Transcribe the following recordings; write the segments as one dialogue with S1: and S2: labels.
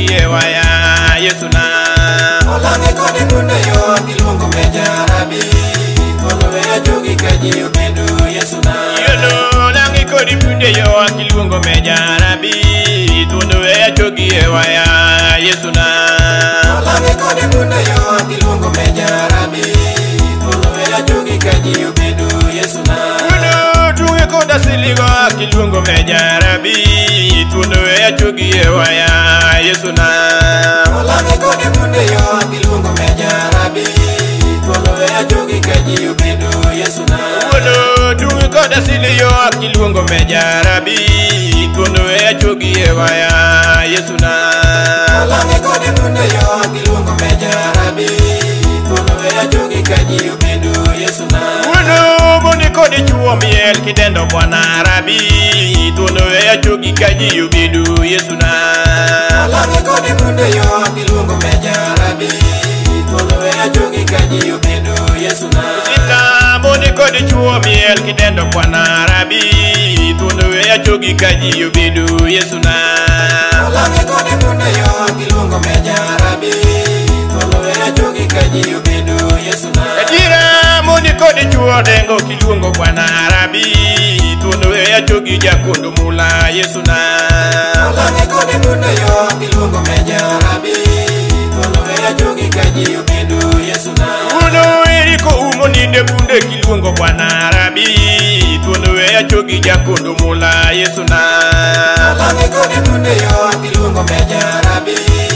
S1: chogie waya Yesu na
S2: Olange kode munde yo kilungo mejarabi Olowe ajogi kaji obedo Yesu na
S1: Yolo lange kode munde yo kilungo mejarabi Olowe ajogi waya Yesu na
S2: Olange kode munde yo kilungo mejarabi Olowe ajogi kaji obedo Yesu na
S1: Tunge koda siligo kilungo mejarabi Olowe ajogi waya Yesu na
S2: Olange kode munde yo kilungo mejarabi Olowe ajogi kaji obedo Yesu na
S1: Tunge koda siligo kilungo mejarabi Olowe ajogi waya Yesu na
S2: Olange kode munde yo kilungo mejarabi Olowe ajogi kaji obedo Yesu na
S1: Boni kodi chuo miel kidendo bwana rabi Olowe ajogi kaji obedo Yesu na
S2: Olange kode munde yo kilungo mejarabi Olowe ajogi kaji obedo Yesu na
S1: Sina boni kodi chuo miel kidendo bwana rabi Olowe ajogi kaji obedo Yesu na
S2: Olange kode munde yo kilungo mejarabi Olowe ajogi kaji obedo Yesu na
S1: Adira boni kodi chuo dengo kilungo bwana rabi Olowe ajogi jakondo mula Yesu na
S2: Olange kode munde yo kilungo mejarabi Olowe ajogi kaji obedo Yesu na
S1: Eriko umo ninde bunde kilungo bwana rabi Olowe ajogi jakondo mula Yesu na
S2: Olange kode munde yo kilungo mejarabi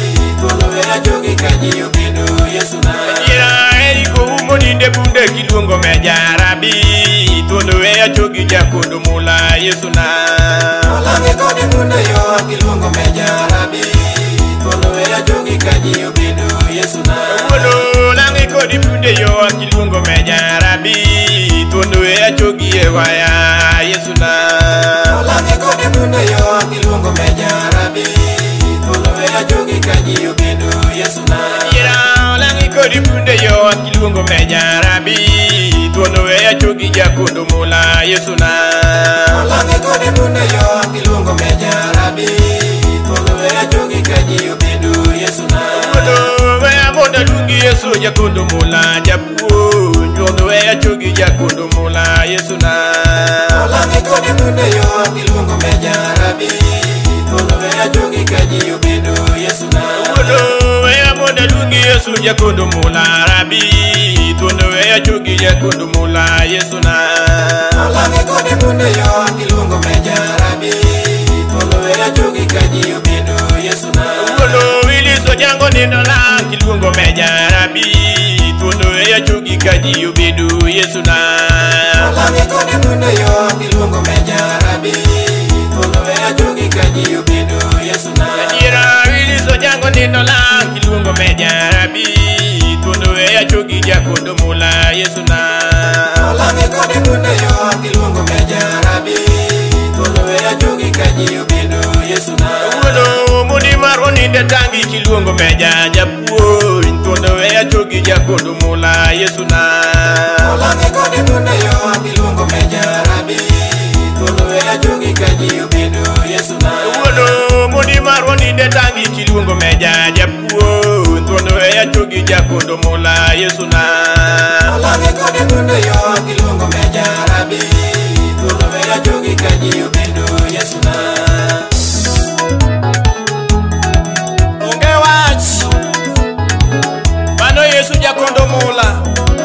S2: Olowe ajogi kaji obedo Yesu na
S1: Eriko umo ninde bunde kilungo mejarabi Olowe ajogi jakondo mula Yesu na
S2: Olange kode munde yo kilungo mejarabi Olowe ajogi kaji obedo Yesu na
S1: Lange kodi bunde yo kilungo mejarabi Olowe ajogi waya Yesu na
S2: Olange kode munde yo kilungo mejarabi Olowe ajogi kaji obedo Yesu na
S1: Lange kodi bunde yo kilungo mejarabi Olowe ajogi jakondo mula Yesu na
S2: Olange kode munde yo kilungo mejarabi Olowe ajogi kaji obedo Yesu na
S1: Olowe amoda lungi Yesu jakondo mula japuo Olowe ajogi jakondo mula Yesu na
S2: Olange kode munde yo kilungo mejarabi Olowe ajogi kaji obedo Yesu na
S1: Olowe amoda lungi Yesu jakondo mula rabi Olowe ajogi jakondo mula Yesu na
S2: Olange kode munde yo kilungo mejarabi Olowe ajogi kaji obedo Yesu na
S1: Olowe liso jango ninola kilungo mejarabi Olowe ajogi kaji obedo Yesu na
S2: Olange kode munde yo kilungo mejarabi Olowe ajogi kaji obedo Yesu na
S1: Liso jango ninola kilungo mejarabi Olowe ajogi jakondo mula Yesu na
S2: Olange kode munde yo kilungo mejarabi Olowe ajogi kaji obedo Yesu na
S1: Mudi maro ninde tangi kilungo meja japuo Olowe ajogi jakondo mula Yesu na
S2: Olange kode munde yo kilungo mejarabi Olowe ajogi kaji obedo Yesu na
S1: Mudi maro ninde tangi kilungo meja japuo Olowe ajogi jakondo mula Yesu na
S2: Olange kode munde yo kilungo mejarabi Olowe ajogi kaji obedo Yesu na
S1: Onge wach Mano Yesu jakondo mula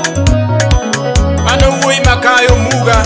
S1: Mano wuoi makayo muga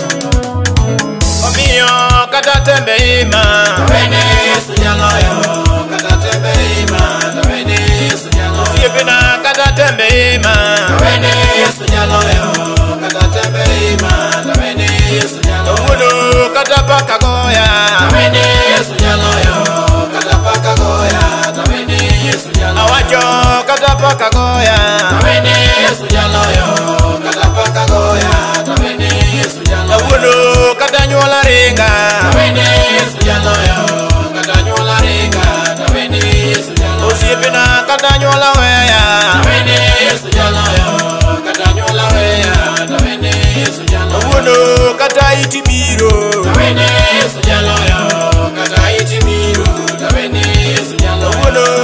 S1: Omiyo kata tembe ima
S2: Tawene Yesu nyaloyo kata tembe ima Tawene Yesu nyaloyo
S1: Siepena kata tembe ima
S2: Tawene Yesu nyaloyo kata tembe ima Tawene Yesu nyaloyo
S1: kata paka goya
S2: Tawene Yesu nyaloyo kata paka goya Tawene Yesu nyaloyo
S1: Awacho kata paka goya
S2: Tawene Yesu nyaloyo kata paka goya Tawene Yesu nyaloyo
S1: kata nyola ringa
S2: Tawene Yesu nyaloyo kata nyola ringa Tawene Yesu nyaloyo
S1: Osiepena kata nyola weya
S2: Tawene Yesu nyaloyo kata nyola weya Tawene Yesu nyaloyo
S1: kata itibiro
S2: Tawene Yesu nyaloyo kata itibiro Tawene Yesu nyaloyo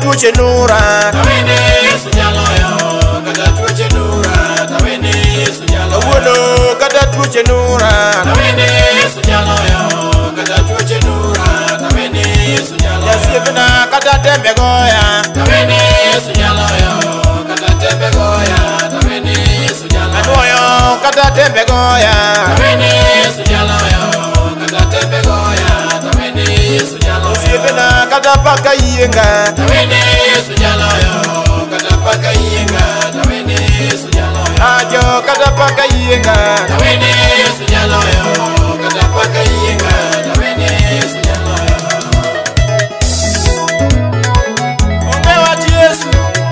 S1: tuoche nura.
S2: Tawene Yesu nyaloyo, kata tuoche nura. Tawene Yesu nyaloyo.
S1: Kawuono kata tuoche nura.
S2: Tawene Yesu nyaloyo, kata tuoche nura. Tawene Yesu nyaloyo.
S1: Yasiepna kata tembe goya.
S2: Tawene Yesu nyaloyo, kata tembe goya. Tawene Yesu nyaloyo.
S1: Anuoyo kata tembe goya.
S2: Tawene Yesu nyaloyo, kata tembe goya. Tawene Yesu nyaloyo.
S1: Yasiepna kata paka yienga.
S2: Tawene Yesu nyaloyo, kata paka yienga. Tawene Yesu nyaloyo.
S1: Ajo kata paka yienga.
S2: Tawene Yesu nyaloyo, kata paka yienga. Tawene Yesu nyaloyo.
S1: Ongewati Yesu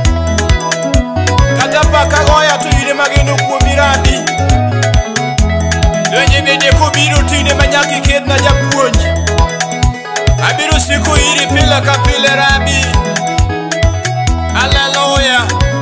S1: kata paka goya tuyine magendo kuomirabi. Donje bende kubiro tine manyaki ketna japuonj. Abiro siku iri pile ka pile rabi. Hallelujah.